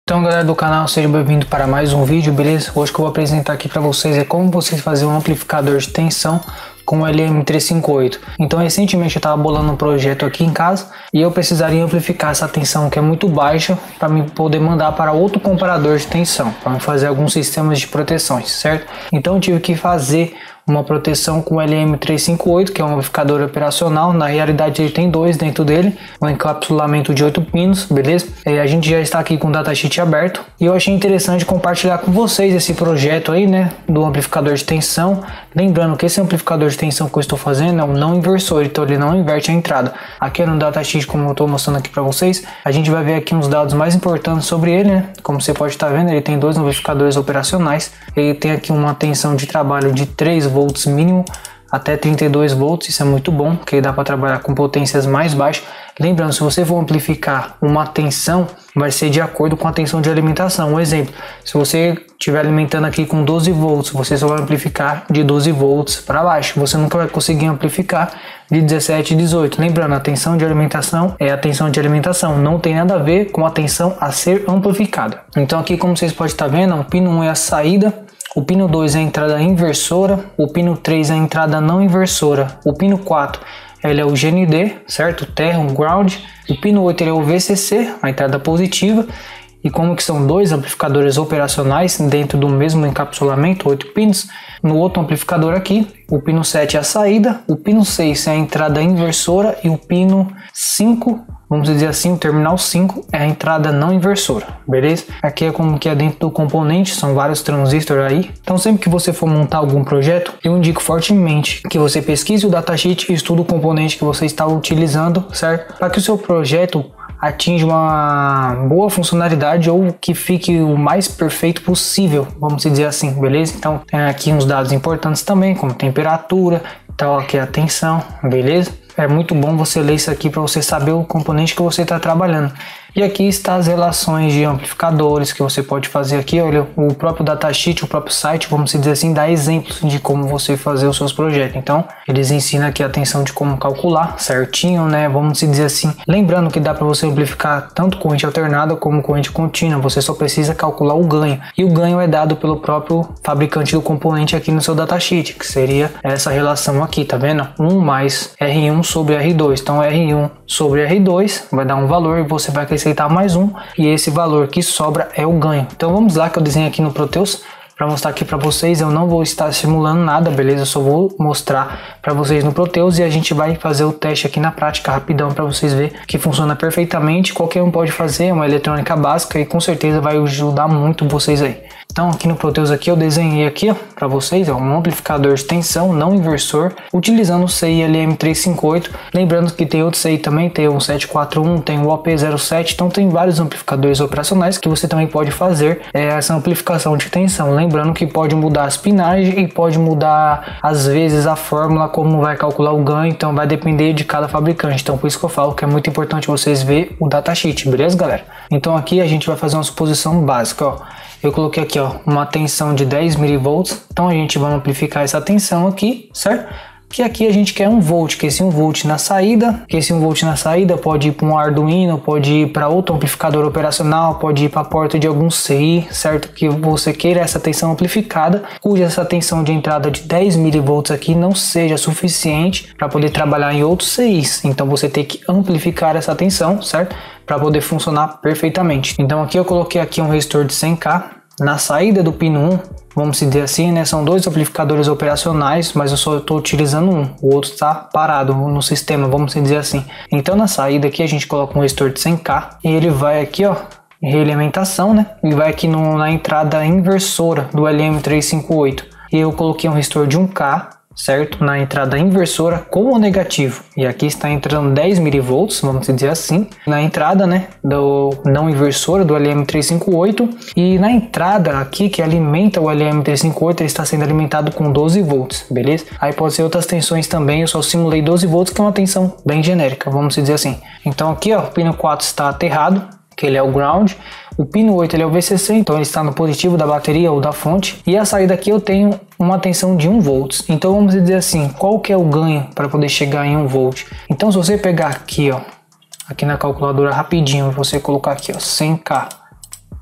Então, galera do canal, sejam bem-vindos para mais um vídeo, beleza? Hoje que eu vou apresentar aqui para vocês é como vocês fazer um amplificador de tensão com o LM358. Então, recentemente eu estava bolando um projeto aqui em casa e eu precisaria amplificar essa tensão que é muito baixa para mim poder mandar para outro comparador de tensão, para fazer alguns sistemas de proteções, certo? Então, eu tive que fazer uma proteção com o LM358, que é um amplificador operacional. Na realidade ele tem dois dentro dele, um encapsulamento de 8 pinos, beleza? A gente já está aqui com o datasheet aberto e eu achei interessante compartilhar com vocês esse projeto aí, né, do amplificador de tensão. Lembrando que esse amplificador de tensão que eu estou fazendo é um não inversor, então ele não inverte a entrada. Aqui no datasheet, como eu estou mostrando aqui para vocês, a gente vai ver aqui uns dados mais importantes sobre ele, né? Como você pode estar vendo, ele tem dois amplificadores operacionais, ele tem aqui uma tensão de trabalho de 3 volts mínimo até 32 volts, isso é muito bom, porque dá para trabalhar com potências mais baixas. Lembrando, se você for amplificar uma tensão, vai ser de acordo com a tensão de alimentação. Um exemplo, se você estiver alimentando aqui com 12 volts, você só vai amplificar de 12 volts para baixo. Você nunca vai conseguir amplificar de 17 e 18. Lembrando, a tensão de alimentação é a tensão de alimentação, não tem nada a ver com a tensão a ser amplificada. Então aqui, como vocês podem estar vendo, o pino 1 é a saída, o pino 2 é a entrada inversora, o pino 3 é a entrada não inversora, o pino 4 ele é o GND, certo? Terra, um ground. O pino 8 ele é o VCC, a entrada positiva. E como que são dois amplificadores operacionais dentro do mesmo encapsulamento, 8 pinos, no outro amplificador aqui, o pino 7 é a saída, o pino 6 é a entrada inversora e o pino 5, vamos dizer assim, o terminal 5 é a entrada não inversora, beleza? Aqui é como que é dentro do componente, são vários transistores aí. Então sempre que você for montar algum projeto, eu indico fortemente que você pesquise o datasheet e estude o componente que você está utilizando, certo? Para que o seu projeto atinja uma boa funcionalidade ou que fique o mais perfeito possível, vamos dizer assim, beleza? Então tem aqui uns dados importantes também, como temperatura, tal, aqui a tensão, beleza? É muito bom você ler isso aqui para você saber o componente que você está trabalhando. E aqui está as relações de amplificadores que você pode fazer aqui. Olha, o próprio datasheet, o próprio site, vamos dizer assim, dá exemplos de como você fazer os seus projetos. Então, eles ensinam aqui a tensão de como calcular certinho, né? Vamos dizer assim. Lembrando que dá para você amplificar tanto corrente alternada como corrente contínua. Você só precisa calcular o ganho. E o ganho é dado pelo próprio fabricante do componente aqui no seu datasheet, que seria essa relação aqui, tá vendo? 1 mais R1 sobre R2. Então, R1 sobre R2 vai dar um valor e você vai acrescentar mais um, e esse valor que sobra é o ganho. Então vamos lá, que eu desenho aqui no Proteus para mostrar aqui para vocês. Eu não vou estar simulando nada, beleza? Eu só vou mostrar para vocês no Proteus e a gente vai fazer o teste aqui na prática rapidão para vocês verem que funciona perfeitamente. Qualquer um pode fazer, é uma eletrônica básica e com certeza vai ajudar muito vocês aí. Então aqui no Proteus aqui eu desenhei aqui para vocês um amplificador de tensão não inversor utilizando o CI LM358. Lembrando que tem outro CI também, tem o 741, tem o OP07, então tem vários amplificadores operacionais que você também pode fazer essa amplificação de tensão. Lembrando que pode mudar as pinagens e pode mudar às vezes a fórmula como vai calcular o ganho, então vai depender de cada fabricante. Então por isso que eu falo que é muito importante vocês verem o datasheet, beleza, galera? Então aqui a gente vai fazer uma suposição básica, ó. Eu coloquei aqui, ó, uma tensão de 10 mV, então a gente vai amplificar essa tensão aqui, certo? Que aqui a gente quer 1 volt, que esse 1 volt na saída, pode ir para um Arduino, pode ir para outro amplificador operacional, pode ir para a porta de algum CI, certo? Que você queira essa tensão amplificada, cuja essa tensão de entrada de 10 mV aqui não seja suficiente para poder trabalhar em outros CIs. Então você tem que amplificar essa tensão, certo? Para poder funcionar perfeitamente. Então aqui eu coloquei aqui um resistor de 100K na saída do pino 1, vamos dizer assim, né? São dois amplificadores operacionais, mas eu só estou utilizando um, o outro está parado no sistema, vamos dizer assim. Então na saída aqui a gente coloca um resistor de 100K e ele vai aqui, ó, realimentação, né? E vai aqui na entrada inversora do LM358. E eu coloquei um resistor de 1K, certo? Na entrada inversora com o negativo. E aqui está entrando 10 mV, vamos dizer assim, na entrada, né, do não inversora do LM358. E na entrada aqui que alimenta o LM358, ele está sendo alimentado com 12 volts, beleza? Aí pode ser outras tensões também, eu só simulei 12 volts, que é uma tensão bem genérica, vamos dizer assim. Então aqui, ó, o pino 4 está aterrado, que ele é o ground. O pino 8 ele é o VCC, então ele está no positivo da bateria ou da fonte. E a saída aqui eu tenho uma tensão de 1 volt. Então vamos dizer assim, qual que é o ganho para poder chegar em 1 volt? Então se você pegar aqui, ó, aqui na calculadora rapidinho, você colocar aqui, ó, 100K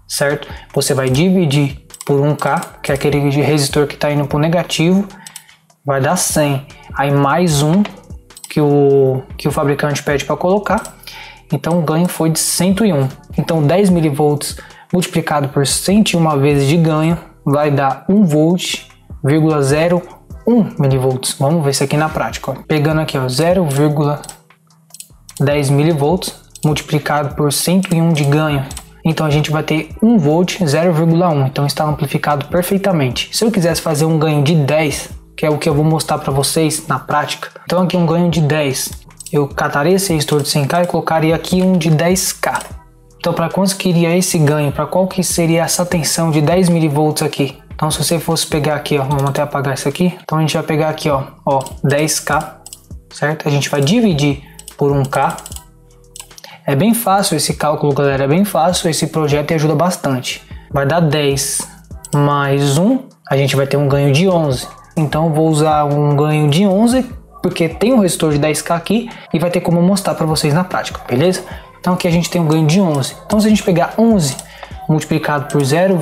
certo? Você vai dividir por 1K, que é aquele resistor que está indo para o negativo, vai dar 100. Aí mais um que o fabricante pede para colocar, então o ganho foi de 101. Então 10 mV multiplicado por 101 vezes de ganho vai dar 1,01 mV. Vamos ver isso aqui na prática. Ó. Pegando aqui 0,10 mV multiplicado por 101 de ganho. Então a gente vai ter 1 volt 0,1. Então está amplificado perfeitamente. Se eu quisesse fazer um ganho de 10, que é o que eu vou mostrar para vocês na prática. Então aqui um ganho de 10. Eu cataria esse resistor de 100K e colocaria aqui um de 10K. Então para conseguir esse ganho, para qual que seria essa tensão de 10 mV aqui? Então se você fosse pegar aqui, ó, vamos até apagar isso aqui. Então a gente vai pegar aqui, ó 10K, certo? A gente vai dividir por 1K. É bem fácil esse cálculo, galera, é bem fácil esse projeto e ajuda bastante. Vai dar 10 mais 1, a gente vai ter um ganho de 11. Então eu vou usar um ganho de 11, porque tem um resistor de 10K aqui e vai ter como mostrar para vocês na prática, beleza? Então aqui a gente tem um ganho de 11. Então se a gente pegar 11 multiplicado por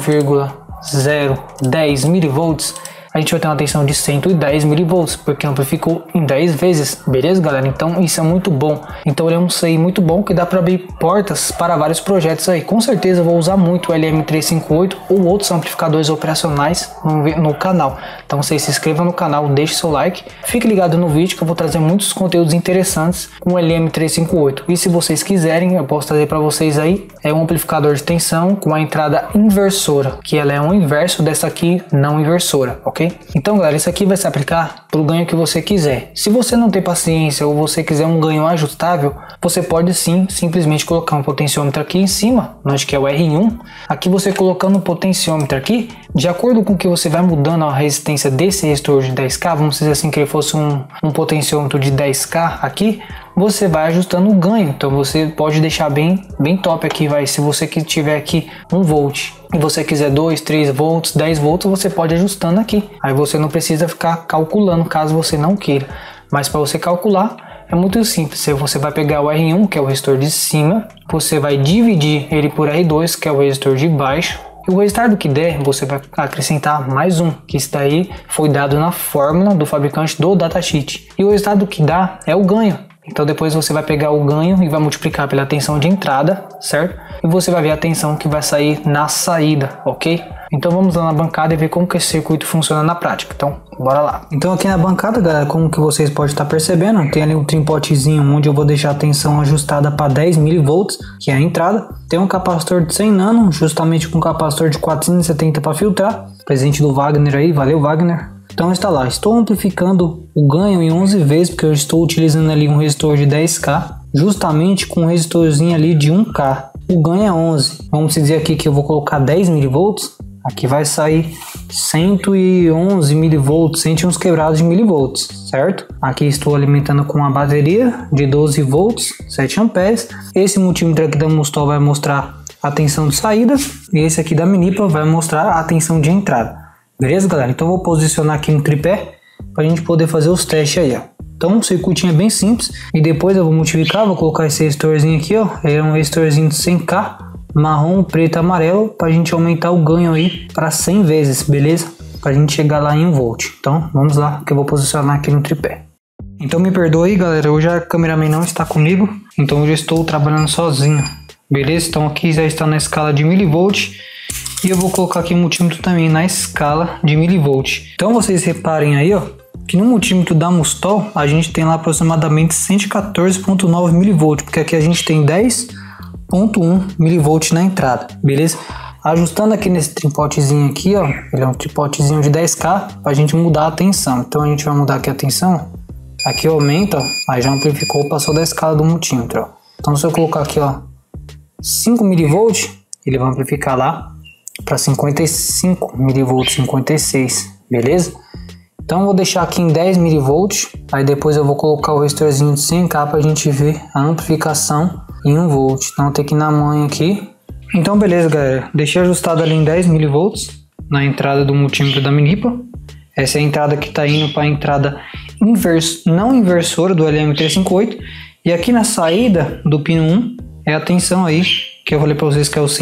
0,010 mV, a gente vai ter uma tensão de 110 mV, porque amplificou em 10 vezes, beleza, galera? Então isso é muito bom. Então ele é um CI muito bom que dá para abrir portas para vários projetos aí. Com certeza eu vou usar muito o LM358 ou outros amplificadores operacionais no canal. Então vocês se inscrevam no canal, deixe seu like, fique ligado no vídeo que eu vou trazer muitos conteúdos interessantes com o LM358. E se vocês quiserem, eu posso trazer para vocês aí um amplificador de tensão com a entrada inversora, que ela é um inverso dessa aqui não inversora, ok? Então galera, isso aqui vai se aplicar para o ganho que você quiser. Se você não tem paciência ou você quiser um ganho ajustável, você pode sim simplesmente colocar um potenciômetro aqui em cima, onde que é o R1. Aqui você colocando o potenciômetro aqui, de acordo com que você vai mudando a resistência desse resistor de 10K, vamos dizer assim que ele fosse um potenciômetro de 10K aqui, você vai ajustando o ganho. Então você pode deixar bem top aqui, vai. Se você que tiver aqui 1 volt e você quiser 2, 3 volts, 10 volts, você pode ir ajustando aqui. Aí você não precisa ficar calculando caso você não queira. Mas para você calcular é muito simples. Você vai pegar o R1, que é o resistor de cima, você vai dividir ele por R2, que é o resistor de baixo. E o resultado que der, você vai acrescentar mais um, que isso daí foi dado na fórmula do fabricante do datasheet. E o resultado que dá é o ganho. Então depois você vai pegar o ganho e vai multiplicar pela tensão de entrada, certo? E você vai ver a tensão que vai sair na saída, ok? Então vamos lá na bancada e ver como que esse circuito funciona na prática. Então, bora lá. Então aqui na bancada, galera, como que vocês podem estar percebendo, tem ali um tripotezinho onde eu vou deixar a tensão ajustada para 10 mV, que é a entrada. Tem um capacitor de 100 nano, justamente com um capacitor de 470 para filtrar. Presente do Wagner aí, valeu Wagner. Então está lá, estou amplificando o ganho em 11 vezes, porque eu estou utilizando ali um resistor de 10K, justamente com um resistorzinho ali de 1K. O ganho é 11, vamos dizer aqui que eu vou colocar 10 mV, aqui vai sair 111 mV, 100 uns quebrados de milivolts, certo? Aqui estou alimentando com uma bateria de 12 volts, 7 amperes. Esse multímetro aqui da Mustol vai mostrar a tensão de saída e esse aqui da Minipa vai mostrar a tensão de entrada. Beleza, galera? Então eu vou posicionar aqui no tripé para a gente poder fazer os testes aí, ó. Então o circuitinho é bem simples e depois eu vou multiplicar, vou colocar esse resistorzinho aqui, ó. Ele é um resistorzinho de 100K, marrom, preto e amarelo, para a gente aumentar o ganho aí para 100 vezes, beleza? Para a gente chegar lá em 1 volt. Então vamos lá, que eu vou posicionar aqui no tripé. Então me perdoe aí, galera, hoje a cameraman não está comigo, então eu já estou trabalhando sozinho, beleza? Então aqui já está na escala de milivolt. E eu vou colocar aqui o multímetro também na escala de milivolt. Então vocês reparem aí, ó, que no multímetro da Mustol a gente tem lá aproximadamente 114.9 milivolt, porque aqui a gente tem 10.1 milivolt na entrada, beleza? Ajustando aqui nesse tripotezinho aqui, ó, ele é um tripotezinho de 10K para a gente mudar a tensão. Então a gente vai mudar aqui a tensão, aqui aumenta, ó, aí já amplificou, passou da escala do multímetro, ó. Então se eu colocar aqui, ó, 5 milivolt, ele vai amplificar lá para 55 mV, 56, beleza? Então eu vou deixar aqui em 10 mV, aí depois eu vou colocar o resistorzinho de 100K para a gente ver a amplificação em 1 volt. Então tem que ir na manha aqui. Então beleza, galera, deixei ajustado ali em 10 mV na entrada do multímetro da Minipa. Essa é a entrada que está indo para a entrada não inversora do LM358. E aqui na saída do pino 1 é a tensão aí que eu falei para vocês que é o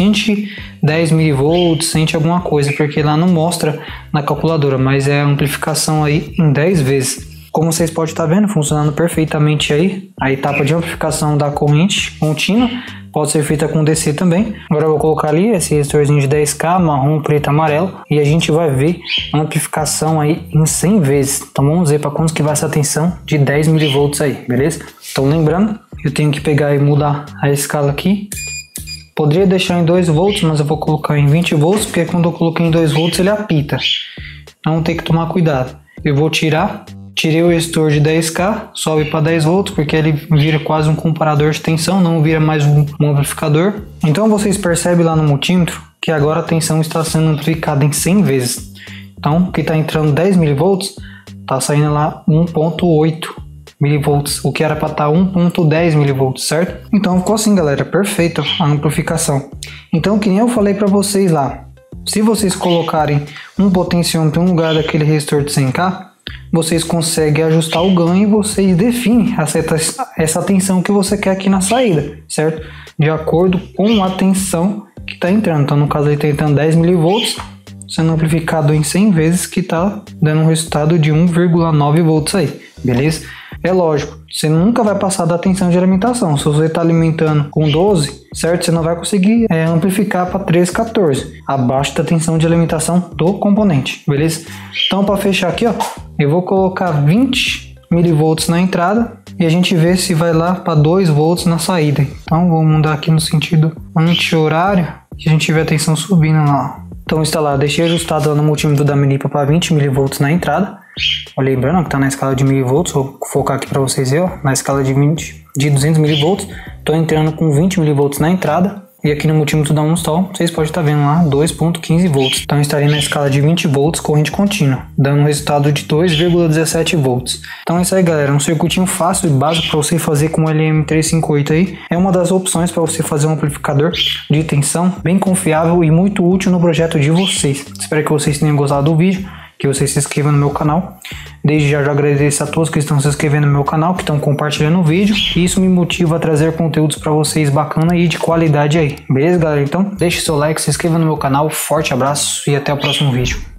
110 mV, 100 alguma coisa, porque lá não mostra na calculadora, mas é a amplificação aí em 10 vezes. Como vocês podem estar vendo, funcionando perfeitamente aí, a etapa de amplificação da corrente contínua, pode ser feita com DC também. Agora eu vou colocar ali esse resistorzinho de 10K, marrom, preto, amarelo, e a gente vai ver a amplificação aí em 100 vezes. Então vamos ver para quanto que vai essa tensão de 10 mV aí, beleza? Então lembrando, eu tenho que pegar e mudar a escala aqui. Poderia deixar em 2 volts, mas eu vou colocar em 20 volts, porque quando eu coloquei em 2 volts ele apita. Então tem que tomar cuidado. Eu vou tirei o resistor de 10K, sobe para 10 volts, porque ele vira quase um comparador de tensão, não vira mais um amplificador. Então vocês percebem lá no multímetro que agora a tensão está sendo amplificada em 100 vezes. Então, que está entrando 10 mV, está saindo lá 1.8 mV, o que era para estar 1.10 mV, certo? Então ficou assim, galera, perfeito a amplificação. Então, que nem eu falei para vocês lá, se vocês colocarem um potenciômetro em um lugar daquele resistor de 100K, vocês conseguem ajustar o ganho e vocês definem essa tensão que você quer aqui na saída, certo? De acordo com a tensão que está entrando. Então, no caso aí está entrando 10 mV, sendo amplificado em 100 vezes, que está dando um resultado de 1,9 volts aí, beleza? É lógico, você nunca vai passar da tensão de alimentação. Se você está alimentando com 12, certo? Você não vai conseguir amplificar para 13, 14, abaixo da tensão de alimentação do componente, beleza? Então, para fechar aqui, ó, eu vou colocar 20 mV na entrada e a gente vê se vai lá para 2 volts na saída. Então, vou mudar aqui no sentido anti-horário, que a gente vê a tensão subindo lá, ó. Então está lá, deixei ajustado lá no multímetro da Melipa para 20 mV na entrada. Lembrando que está na escala de 1000 volts, vou focar aqui para vocês verem, ó, na escala de 200 mV, estou entrando com 20 mV na entrada. E aqui no multímetro da Unstal, vocês podem estar vendo lá 2.15 volts. Então estaria na escala de 20 volts corrente contínua, dando um resultado de 2,17 volts. Então é isso aí, galera, um circuitinho fácil e básico para você fazer com o LM358 aí. É uma das opções para você fazer um amplificador de tensão bem confiável e muito útil no projeto de vocês. Espero que vocês tenham gostado do vídeo, que vocês se inscrevam no meu canal. Desde já eu agradeço a todos que estão se inscrevendo no meu canal, que estão compartilhando o vídeo. E isso me motiva a trazer conteúdos para vocês bacana e de qualidade aí. Beleza, galera? Então deixe seu like, se inscreva no meu canal. Forte abraço e até o próximo vídeo.